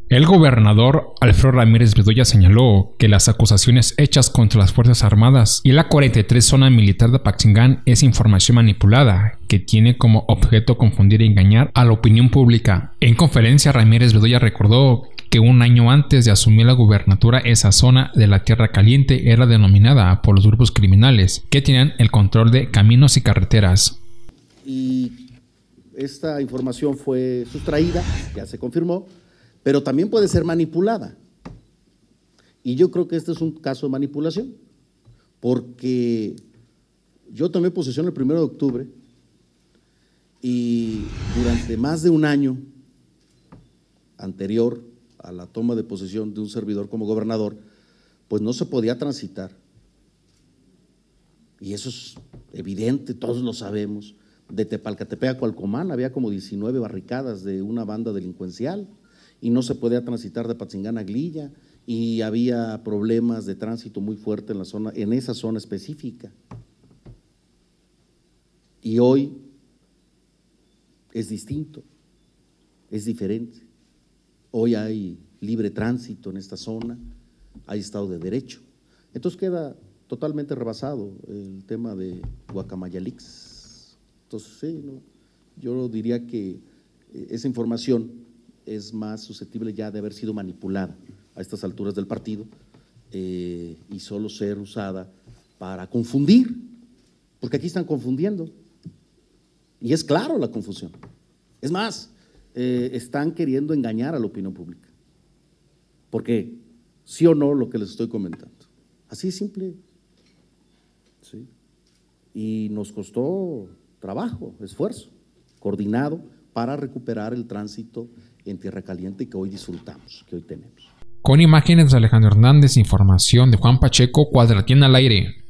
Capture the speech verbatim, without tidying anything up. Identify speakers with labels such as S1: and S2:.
S1: El gobernador Alfredo Ramírez Bedoya señaló que las acusaciones hechas contra las Fuerzas Armadas y la cuarenta y tres Zona Militar de Apatzingán es información manipulada que tiene como objeto confundir y engañar a la opinión pública. En conferencia, Ramírez Bedoya recordó que un año antes de asumir la gubernatura, esa zona de la Tierra Caliente era denominada por los grupos criminales que tenían el control de caminos y carreteras.
S2: Y esta información fue sustraída, ya se confirmó, pero también puede ser manipulada. Y yo creo que este es un caso de manipulación, porque yo tomé posesión el primero de octubre y durante más de un año anterior a la toma de posesión de un servidor como gobernador, pues no se podía transitar. Y eso es evidente, todos lo sabemos. De Tepalcatepec a Cualcomán había como diecinueve barricadas de una banda delincuencial y no se podía transitar de Apatzingán a Aguililla y había problemas de tránsito muy fuerte en la zona, en esa zona específica. Y hoy es distinto, es diferente. Hoy hay libre tránsito en esta zona, hay Estado de Derecho. Entonces queda totalmente rebasado el tema de Guacamayalix. Entonces, sí, ¿no? Yo diría que esa información es más susceptible ya de haber sido manipulada a estas alturas del partido eh, y solo ser usada para confundir, porque aquí están confundiendo. Y es claro la confusión. Es más, eh, están queriendo engañar a la opinión pública. Porque sí o no lo que les estoy comentando. Así es simple. ¿Sí? Y nos costó trabajo, esfuerzo, coordinado para recuperar el tránsito en Tierra Caliente que hoy disfrutamos, que hoy tenemos.
S1: Con imágenes de Alejandro Hernández, información de Juan Pacheco, Cuadratín al aire.